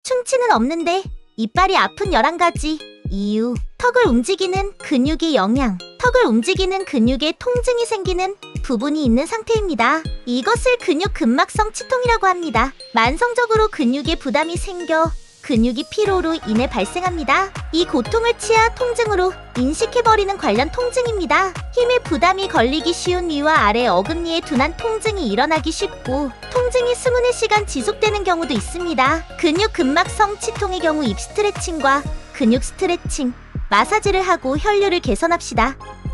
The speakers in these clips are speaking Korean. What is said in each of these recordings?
충치는 없는데 이빨이 아픈 11가지 이유. 턱을 움직이는 근육의 영향. 턱을 움직이는 근육에 통증이 생기는 부분이 있는 상태입니다. 이것을 근육 근막성 치통이라고 합니다. 만성적으로 근육에 부담이 생겨 근육이 피로로 인해 발생합니다. 이 고통을 치아 통증으로 인식해버리는 관련 통증입니다. 힘에 부담이 걸리기 쉬운 위와 아래 어금니에 둔한 통증이 일어나기 쉽고 통증이 수문의 시간 지속되는 경우도 있습니다. 근육 근막성 치통의 경우 입 스트레칭과 근육 스트레칭, 마사지를 하고 혈류를 개선합시다.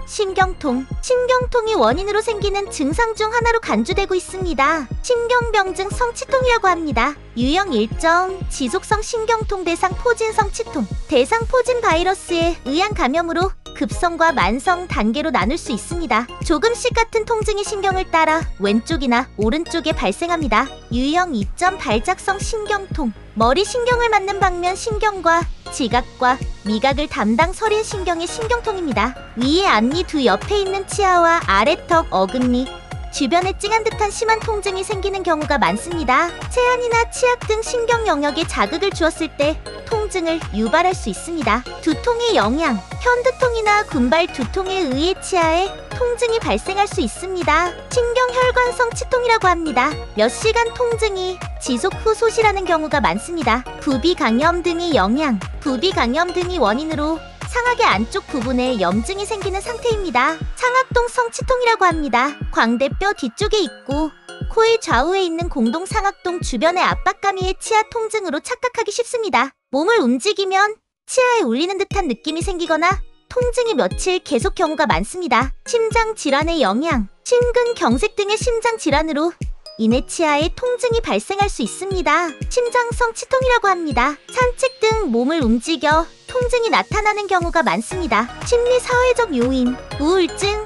신경통. 신경통이 원인으로 생기는 증상 중 하나로 간주되고 있습니다. 신경병증 성치통이라고 합니다. 유형 1점 지속성 신경통 대상 포진성 치통. 대상 포진 바이러스에 의한 감염으로 급성과 만성 단계로 나눌 수 있습니다. 조금씩 같은 통증이 신경을 따라 왼쪽이나 오른쪽에 발생합니다. 유형 2점 발작성 신경통. 머리 신경을 맞는 방면 신경과 지각과 미각을 담당 서린 신경의 신경통입니다. 위의 앞니 두 옆에 있는 치아와 아래턱, 어금니 주변에 찡한 듯한 심한 통증이 생기는 경우가 많습니다. 체안이나 치약 등 신경 영역에 자극을 주었을 때 통증을 유발할 수 있습니다. 두통의 영향. 현두통이나 군발 두통에 의해 치아에 통증이 발생할 수 있습니다. 신경혈관성 치통이라고 합니다. 몇 시간 통증이 지속 후 소실하는 경우가 많습니다. 부비강염 등의 영향. 부비강염 등이 원인으로 상악의 안쪽 부분에 염증이 생기는 상태입니다. 상악동성 치통이라고 합니다. 광대뼈 뒤쪽에 있고 코의 좌우에 있는 공동 상악동 주변의 압박감이 치아 통증으로 착각하기 쉽습니다. 몸을 움직이면 치아에 울리는 듯한 느낌이 생기거나 통증이 며칠 계속 경우가 많습니다. 심장 질환의 영향. 심근경색 등의 심장 질환으로 인해 치아에 통증이 발생할 수 있습니다. 심장성 치통이라고 합니다. 산책 등 몸을 움직여 통증이 나타나는 경우가 많습니다. 심리사회적 요인, 우울증,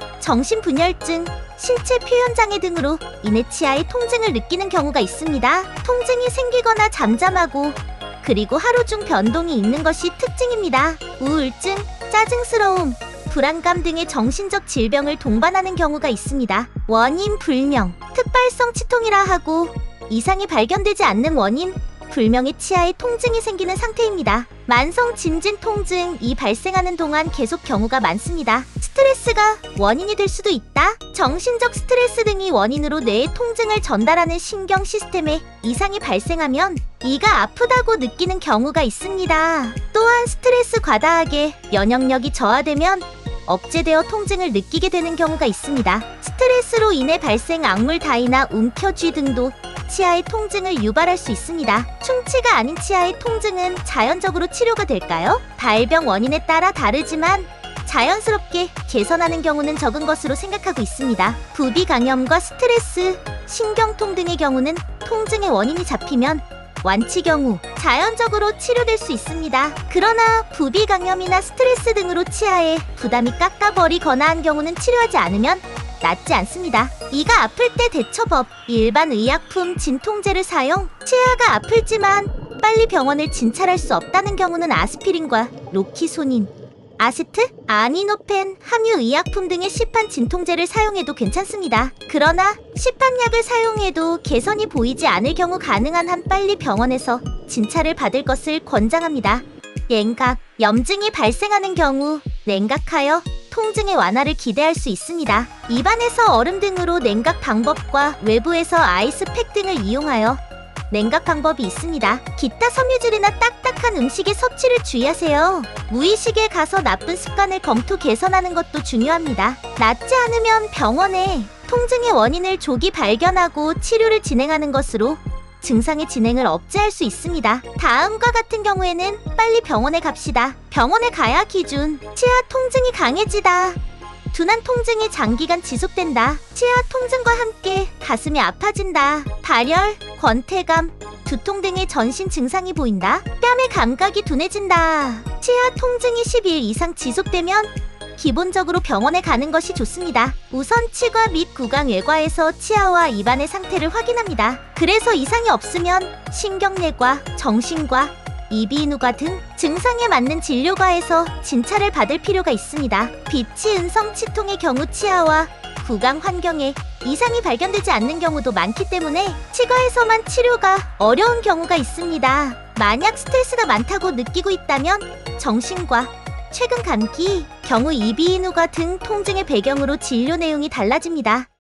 정신분열증, 신체 표현장애 등으로 인해 치아에 통증을 느끼는 경우가 있습니다. 통증이 생기거나 잠잠하고 그리고 하루 중 변동이 있는 것이 특징입니다. 우울증, 짜증스러움, 불안감 등의 정신적 질병을 동반하는 경우가 있습니다. 원인 불명. 특발성 치통이라 하고 이상이 발견되지 않는 원인 불명의 치아에 통증이 생기는 상태입니다. 만성 진진 통증이 발생하는 동안 계속 경우가 많습니다. 스트레스가 원인이 될 수도 있다. 정신적 스트레스 등이 원인으로 뇌에 통증을 전달하는 신경 시스템에 이상이 발생하면 이가 아프다고 느끼는 경우가 있습니다. 또한 스트레스 과다하게 면역력이 저하되면 억제되어 통증을 느끼게 되는 경우가 있습니다. 스트레스로 인해 발생 악물 다이나 움켜쥐 등도 치아의 통증을 유발할 수 있습니다. 충치가 아닌 치아의 통증은 자연적으로 치료가 될까요? 발병 원인에 따라 다르지만 자연스럽게 개선하는 경우는 적은 것으로 생각하고 있습니다. 부비강염과 스트레스, 신경통 등의 경우는 통증의 원인이 잡히면 완치 경우 자연적으로 치료될 수 있습니다. 그러나 부비강염이나 스트레스 등으로 치아에 부담이 깎아버리거나 한 경우는 치료하지 않으면 낫지 않습니다. 이가 아플 때 대처법. 일반 의약품 진통제를 사용. 치아가 아플지만 빨리 병원을 진찰할 수 없다는 경우는 아스피린과 로키소닌, 아세트, 아미노펜, 함유 의약품 등의 시판 진통제를 사용해도 괜찮습니다. 그러나 시판약을 사용해도 개선이 보이지 않을 경우 가능한 한 빨리 병원에서 진찰을 받을 것을 권장합니다. 냉각. 염증이 발생하는 경우 냉각하여 통증의 완화를 기대할 수 있습니다. 입안에서 얼음 등으로 냉각 방법과 외부에서 아이스팩 등을 이용하여 냉각 방법이 있습니다. 기타 섬유질이나 딱딱한 음식의 섭취를 주의하세요. 무의식에 가서 나쁜 습관을 검토 개선하는 것도 중요합니다. 낫지 않으면 병원에 통증의 원인을 조기 발견하고 치료를 진행하는 것으로 증상의 진행을 억제할 수 있습니다. 다음과 같은 경우에는 빨리 병원에 갑시다. 병원에 가야 기준. 치아 통증이 강해지다. 둔한 통증이 장기간 지속된다. 치아 통증과 함께 가슴이 아파진다. 발열, 권태감, 두통 등의 전신 증상이 보인다. 뺨의 감각이 둔해진다. 치아 통증이 10일 이상 지속되면 기본적으로 병원에 가는 것이 좋습니다. 우선 치과 및 구강 외과에서 치아와 입안의 상태를 확인합니다. 그래서 이상이 없으면 신경내과, 정신과, 이비인후과 등 증상에 맞는 진료과에서 진찰을 받을 필요가 있습니다. 비치 은성 치통의 경우 치아와 구강 환경에 이상이 발견되지 않는 경우도 많기 때문에 치과에서만 치료가 어려운 경우가 있습니다. 만약 스트레스가 많다고 느끼고 있다면 정신과 최근 감기, 경우 이비인후과 등 통증의 배경으로 진료 내용이 달라집니다.